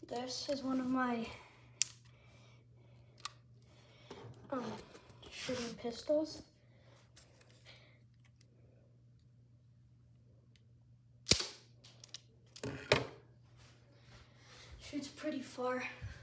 This is one of my shooting pistols. Shoots pretty far.